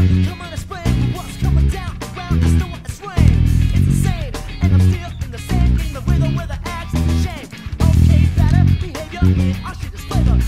Come on, explain what's coming down around. I still want to swing. It's insane, and I'm still in the same game. The rhythm with the acts and the shame. Okay, better behavior in our shit is flavor.